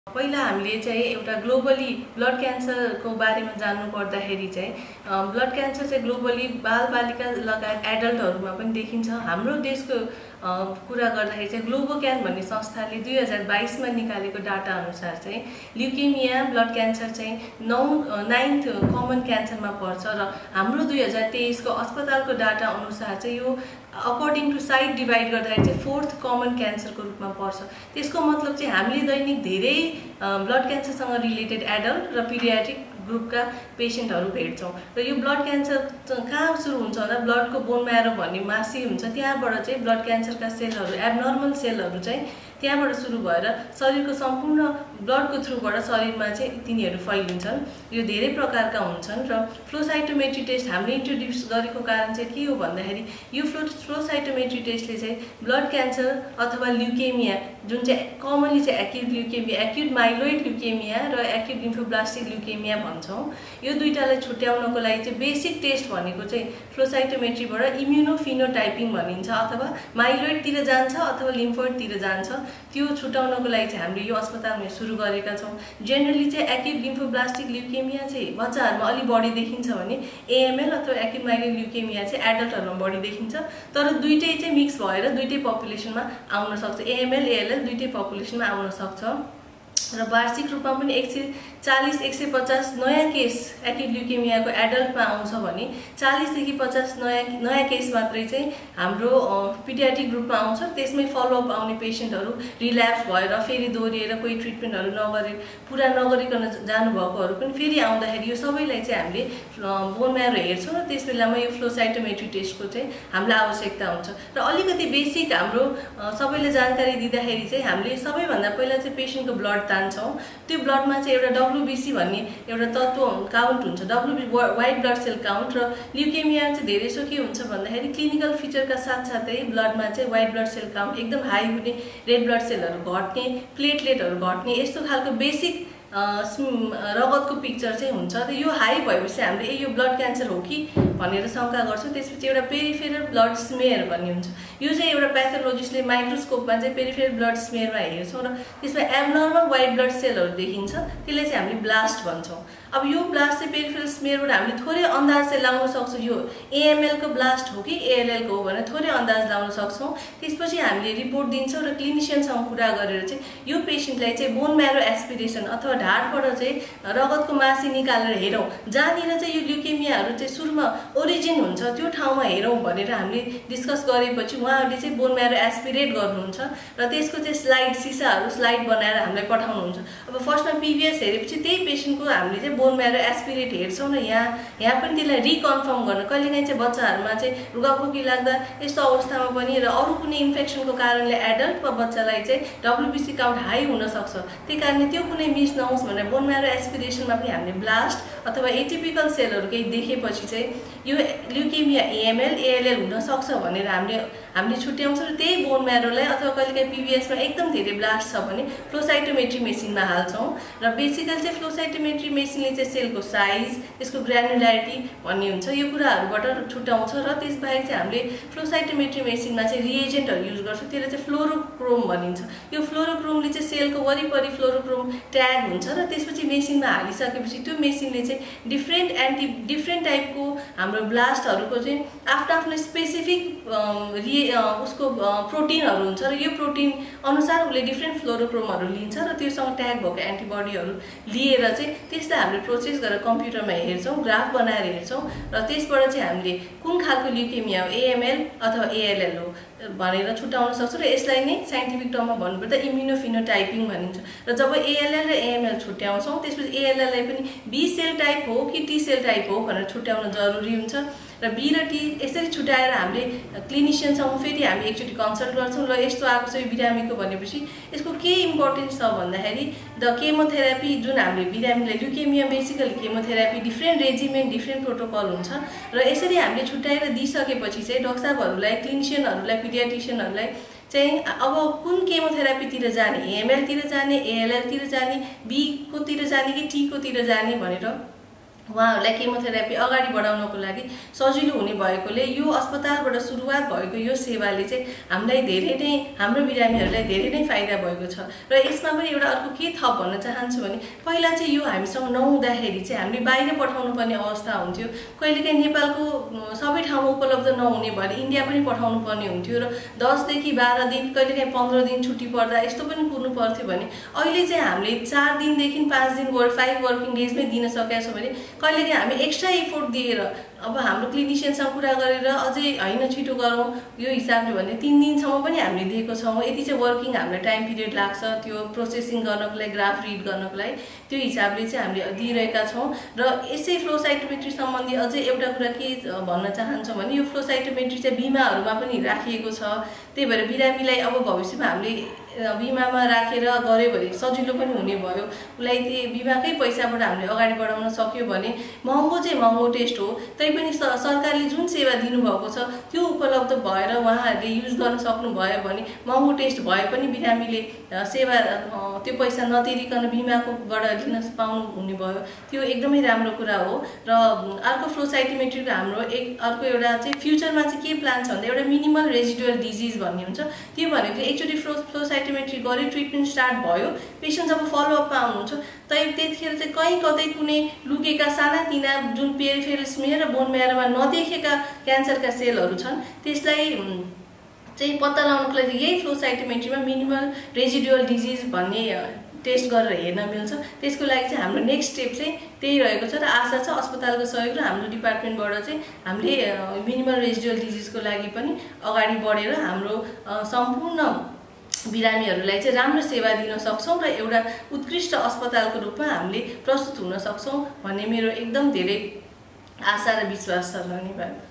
पहिला हामीले चाहिँ एउटा ग्लोबली ब्लड क्यान्सरको बारेमा जान्नु पर्दाखेरि चाहिँ ब्लड क्यान्सर चाहिँ ग्लोबली बालबालिका लगायत एडल्टहरुमा पनि देखिन्छ। हाम्रो देशको कुरा गर्दाखेरि चाहिँ ग्लोबोक्यान भन्ने संस्थाले 2022 मा निकालेको डाटा अनुसार चाहिँ ल्युकेमिया ब्लड क्यान्सर चाहिँ 9th कमन क्यान्सरमा पर्छ र हाम्रो 2023 को अस्पतालको डाटा अनुसार चाहिँ यो अकॉर्डिङ टु साइट डिवाइड गर्दाखेरि चाहिँ 4th कमन क्यान्सरको रूपमा पर्छ। त्यसको मतलब चाहिँ हामीले दैनिक धेरै ब्लड क्यान्सरसँग रिलेटेड एडल्ट र पिडियाट्रिक ग्रुपका पेशेन्टहरु भेट्छौं र यो ब्लड क्यान्सर कहाँ सुरु हुन्छ भन्दा ब्लडको बोन म्यारो भन्ने मासी हुन्छ, त्यहाँबाट चाहिँ ब्लड क्यान्सरका सेलहरु एब्नर्मल सेलहरु चाहिँ त्यहाँबाट सुरु भएर शरीरको सम्पूर्ण ब्लडको थ्रुबाट शरीरमा चाहिँ तिनीहरु फैलिन्छन्। यो धेरै प्रकारका हुन्छन् र फ्लो साइटोमेट्री टेस्ट हामीले इन्ट्रोड्युस गरेको कारण चाहिँ के हो भन्दाखेरि यो फ्लो साइटोमेट्री टेस्टले चाहिँ ब्लड क्यान्सर अथवा ल्युकेमिया जुन चाहिँ कमनली चाहिँ acute leukaemia, acute myeloid leukaemia र एक्युट लिम्फोब्लास्टिक ल्युकेमिया भन्छौं, यो दुईटालाई छुट्याउनको लागि चाहिँ बेसिक टेस्ट भनेको चाहिँ फ्लो साइटोमेट्रीबाट इम्युनोफिनोटाइपिङ भनिन्छ, अथवा माइलोइड तिर जान्छ अथवा लिम्फोइड तिर जान्छ। त्यो छुटाउनको लागि चाहिँ हामीले यो अस्पतालमा सुरु गरेका छौं। जनरली चाहिँ एक्युट लिम्फोब्लास्टिक ल्युकेमिया चाहिँ बच्चाहरुमा अलि बढी देखिन्छ भने एएमएल अथवा एक्युट माइलोइड ल्युकेमिया चाहिँ एडल्टहरुमा बढी देखिन्छ, तर दुईटै चाहिँ मिक्स भएर दुईटै पपुलेसनमा आउन सक्छ। एएमएल एएलएल दुईटै पपुलेसनमा आउन सक्छ र वार्षिक रूपमा पनि 140-150 नयाँ केस एक्युट ल्युकेमियाको एडल्टमा आउँछ भने 40 देखि 50 नयाँ केस मात्रै चाहिँ हाम्रो पिडियाट्रिक ग्रुपमा आउँछ। त्यसमै फलोअप आउने पेशेन्टहरु रिल्याप्स भएर फेरि दोहोरिएर कोही ट्रिटमेन्टहरु नगरे पूरा नगरिकन जानु भएकोहरु पनि फेरि आउँदाखेरि यो सबैलाई चाहिँ हामीले बोन म्यारो हेर्छौं र त्यसबेलामा यो फ्लो साइटोमेट्री टेस्टको चाहिँ हामीलाई आवश्यकता हुन्छ। र अलिकति बेसिक हाम्रो सबैले जानकारी दिँदाखेरि चाहिँ हामीले सबैभन्दा पहिला चाहिँ पेशेन्टको ब्लड तान्छौं। त्यो ब्लडमा चाहिँ एउटा WBC भन्ने एउटा तत्व काउन्ट हुन्छ, व्हाइट ब्लड सेल काउन्ट। र ल्युकेमिया चाहिँ धेरैसो के हुन्छ भन्दाखेरि क्लिनिकल फिचरका साथसाथै ब्लडमा चाहिँ व्हाइट ब्लड सेल काउन्ट एकदम हाई हुने, रेड ब्लड सेलहरु घट्ने, प्लेटलेटहरु घट्ने, यस्तो खालको बेसिक रगतको पिक्चर चाहिँ हुन्छ। र यो हाई भएपछि हामीले यो ब्लड क्यान्सर हो कि भनेर शंका गर्छौं। त्यसपछि एउटा पेरिफेरल ब्लड स्मेयर भन्ने हुन्छ, यो चाहिँ एउटा प्याथोलोजिस्टले माइक्रोस्कोपमा चाहिँ पेरिफेरल ब्लड स्मेयरमा हेर्छौं र त्यसमा एब्नर्मल व्हाइट ब्लड सेलहरु देखिन्छ, त्यसले चाहिँ हामीले ब्लास्ट भन्छौं। अब यो ब्लास्ट चाहिँ पेरिफेरल स्मेयरबाट हामीले थोरै अन्दाज चाहिँ लाउन सक्छौं यो एएमएल को ब्लास्ट हो कि एएलएल को हो भनेर थोरै अन्दाज लाउन सक्छौं। त्यसपछि हामीले रिपोर्ट दिन्छौं र क्लिनिशियनसँग कुरा गरेर चाहिँ यो पेशेन्टलाई चाहिँ बोन म्यारो एस्पिरेसन अथवा ढाडबाट चाहिँ रगतको मासी निकालेर हेरौं, जहाँनिर चाहिँ यो ल्युकेमियाहरु चाहिँ सुरुमा ओरिजिन हुन्छ त्यो ठाउँमा हेरौं भनेर हामीले डिस्कस गरेपछि उहाँहरुले चाहिँ बोन म्यारो एस्पिरेट गर्नुहुन्छ र त्यसको चाहिँ स्लाइड बनाएर हामीलाई पठाउनुहुन्छ। अब फर्स्टमा पीभीएस हेरेपछि त्यही पेशेन्टको हामीले चाहिँ बोन म्यारो एस्पिरेट हेर्छौं र यहाँ पनि त्यसलाई रिकन्फर्म गर्न कहिलेकाहीँ चाहिँ बच्चाहरुमा चाहिँ रुगाखोकी लाग्दा यस्तो अवस्थामा पनि र अरु कुनै इन्फेक्सनको कारणले एडल्ट वा बच्चालाई चाहिँ WBC काउन्ट हाई हुन सक्छ, त्यसैकारणले त्यो कुनै मिस नहोस् भनेर बोन म्यारो एस्पिरेसनमा पनि हामीले ब्लास्ट अथवा एटिपिकल सेलहरु केही देखेपछि चाहिँ यो ल्युकेमिया एएमएल एएलएल हुन सक्छ भनेर हामीले छुट्याउँछौं र त्यही बोन म्यारोलाई अथवा कहिलेकाहीँ पीभीएसमा एकदम धेरै ब्लास्ट छ भने फ्लो साइटोमेट्री मेसिनमा हाल्छौं र बेसिकली चाहिँ फ्लो साइटोमेट्री मेसिनले चाहिँ सेलको साइज, त्यसको ग्रानुलारिटी भन्ने हुन्छ, यो कुराहरुबाट छुट्याउँछ। र त्यसबाहेक चाहिँ हामीले फ्लो साइटोमेट्री मेसिनमा चाहिँ रिएजेन्टहरु युज गर्छौं, त्यसले चाहिँ फ्लोरोक्रोम भनिन्छ। यो फ्लोरोक्रोमले चाहिँ सेलको वरिपरि फ्लोरोक्रोम ट्याग हुन्छ र त्यसपछि मेसिनमा हालिसकेपछि त्यो मेसिनले चाहिँ डिफरेन्ट टाइपको हाम्रो ब्लास्टहरुको चाहिँ आफ्नो स्पेसिफिक उसको प्रोटिनहरु हुन्छ र यो प्रोटिन अनुसार उले डिफरेन्ट फ्लोरोक्रोमहरु लिन्छ र त्योसँग ट्याग भएको एन्टिबडीहरु लिएर चाहिँ त्यसलाई हामीले प्रोसेस गरेर कम्प्युटरमा हेर्छौं, ग्राफ बनाएर हेर्छौं र त्यसबाट चाहिँ हामीले कुन खालको ल्युकेमिया हो, एएमएल अथवा एएलएल हो भनेर छुटाउन सक्छौं। र यसलाई नै साइन्टिफिक टर्ममा भन्नुपर्दा इम्युनोफिनोटाइपिङ भनिन्छ। र जब एएलएल र एएमएल छुट्याउँछौं त्यसपछि एएलएल लाई पनि बी सेल टाइप हो कि टी सेल टाइप हो भनेर छुट्याउन जरुरी हुन्छ र बी र टी यसरी छुटाएर हामीले क्लिनिशियनसँग फेरि हामी एकचोटी कन्सल्ट गर्छौं र यस्तो आएको छ यो बिरामीको भनेपछि यसको के इम्पोर्टेन्स छ भन्दाखेरि द केमोथेरापी जुन हामीले बिरामीलाई leukaemia basically chemotherapy different regimen different protocol हुन्छ र यसरी हामीले छुटाएर दिइसकेपछि चाहिँ डाक्टर साहबहरुलाई क्लिनिशियनहरुलाई पिडियाट्रिशियनहरुलाई चाहिँ अब कुन केमोथेरापी तिर जाने, एएमएल तिर जाने, एएलएल तिर जाने, बी को तिर जाने कि टी को तिर जाने भनेर उहाँहरूलाई केमोथेरापी अगाडि बढाउनको लागि सजिलो हुने भएकोले यो अस्पतालबाट सुरुवात भएको यो सेवाले चाहिँ हामीलाई धेरै नै हाम्रो बिरामीहरूलाई धेरै नै फाइदा भएको छ। र यसमा पनि एउटा अर्को के थप भन्न चाहन्छु भने पहिला चाहिँ यो हामीसँग नहुँदाखेरि चाहिँ हामीले बाहिर पठाउनु पर्ने अवस्था हुन्थ्यो। कहिलेकाहीँ नेपालको सबै ठाउँमा उपलब्ध नहुने भएर इन्डिया पनि पठाउनु पर्ने हुन्थ्यो र 10 देखि 12 दिन कहिलेकाहीँ 15 दिन छुट्टी पर्दा यस्तो पनि कुर्नु पर्थ्यो भने अहिले चाहिँ हामीले 4 दिनदेखि 5 दिन 5 वर्किङ डेजमै दिन सकेका छौँ भने कहिलेकाहीँ हामी एक्स्ट्रा एफोर्ट दिएर अब हाम्रो क्लिनिसियनसँग कुरा गरेर अझै हैन छिटो गरौँ यो हिसाबले भने 3 दिनसम्म पनि हामीले दिएको छौँ। यति चाहिँ वर्किङ हामीलाई टाइम पिरियड लाग्छ त्यो प्रोसेसिङ गर्नको लागि ग्राफ रिड गर्नको लागि त्यो हिसाबले चाहिँ हामीले दिइरहेका छौँ। र यसै फ्लो साइटोमेट्री सम्बन्धी अझै एउटा कुरा के भन्न चाहन्छौँ भने यो फ्लो साइटोमेट्री चाहिँ बिमाहरूमा पनि राखिएको छ। त्यही भएर बिरामीलाई अब भविष्यमा हामीले बिमामा राखेर गऱ्यो भने सजिलो पनि हुने भयो। उसलाई त्यो बिमाकै पैसाबाट हामीले अगाडि बढाउन सक्यो भने महँगो चाहिँ महँगो टेस्ट हो तैपनि सरकारले जुन सेवा दिनुभएको छ त्यो उपलब्ध भएर उहाँहरूले युज गर्न सक्नुभयो भने महँगो टेस्ट भए पनि बिरामीले सेवा त्यो पैसा नतिरिकन बिमाकोबाट लिन पाउनु हुने भयो। त्यो एकदमै राम्रो कुरा हो। र अर्को फ्लो साइटोमेट्रीको हाम्रो अर्को एउटा चाहिँ फ्युचरमा चाहिँ के प्लान छ भन्दा एउटा मिनिमल रेजिडुअल डिजिज भन्ने हुन्छ। त्यो भनेको एकचोटि फ्लो साइटोमेट्री गऱ्यो ट्रिटमेन्ट स्टार्ट भयो पेसेन्ट जब फलोअपमा आउनुहुन्छ त्यतिखेर चाहिँ कहीँ कतै कुनै लुकेका सानातिना जुन पेरिफेरल स्मेयर र बोन म्यारोमा नदेखेका क्यान्सरका सेलहरू छन् त्यसलाई चाहिँ पत्ता लगाउनको लागि यही फ्लो साइटोमेट्रीमा मिनिमल रेजिडुअल डिजिज भन्ने टेस्ट गरेर हेर्न मिल्छ। त्यसको लागि चाहिँ हाम्रो नेक्स्ट स्टेप चाहिँ त्यही रहेको छ र आशा छ अस्पतालको सहयोग र हाम्रो डिपार्टमेन्टबाट चाहिँ हामीले मिनिमल रेजिडुअल डिजिजको लागि पनि अगाडि बढेर हाम्रो सम्पूर्ण बिरामीहरूलाई चाहिँ राम्रो सेवा दिन सक्छौँ र एउटा उत्कृष्ट अस्पतालको रूपमा हामीले प्रस्तुत हुन सक्छौँ भन्ने मेरो एकदम धेरै आशा र विश्वास छ। धन्यवाद।